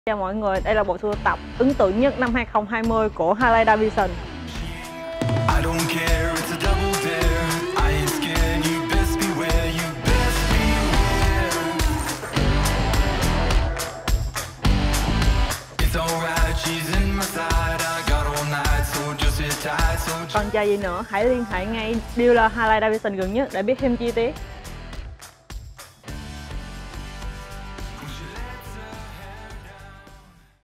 Chào mọi người, đây là bộ sưu tập ấn tượng nhất năm 2020 của Harley Davidson. Còn chờ gì nữa, hãy liên hệ ngay dealer Harley Davidson gần nhất để biết thêm chi tiết.